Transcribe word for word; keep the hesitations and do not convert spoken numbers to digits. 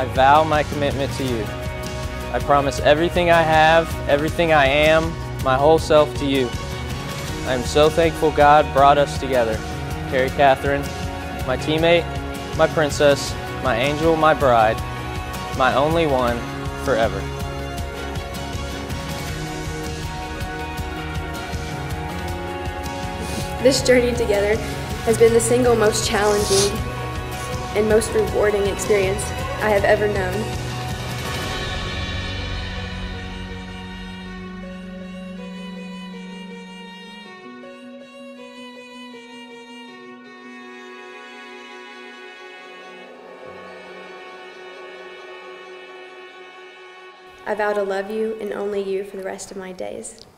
I vow my commitment to you. I promise everything I have, everything I am, my whole self to you. I am so thankful God brought us together. Carrie Catherine, my teammate, my princess, my angel, my bride, my only one, forever. This journey together has been the single most challenging and most rewarding experience I have ever known. I vow to love you and only you for the rest of my days.